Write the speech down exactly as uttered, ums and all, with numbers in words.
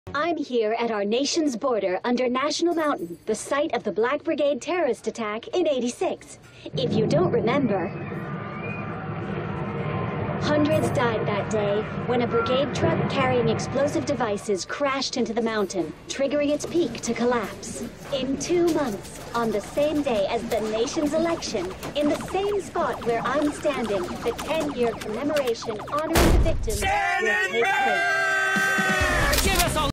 I'm here at our nation's border under National Mountain, the site of the Black Brigade terrorist attack in eighty-six. If you don't remember, hundreds died that day when a brigade truck carrying explosive devices crashed into the mountain, triggering its peak to collapse. In two months, on the same day as the nation's election, in the same spot where I'm standing, the ten-year commemoration honoring the victims will take place.